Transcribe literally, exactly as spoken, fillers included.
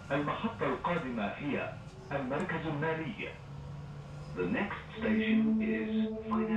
المحطة القادمة هي المركز المالي. The next station is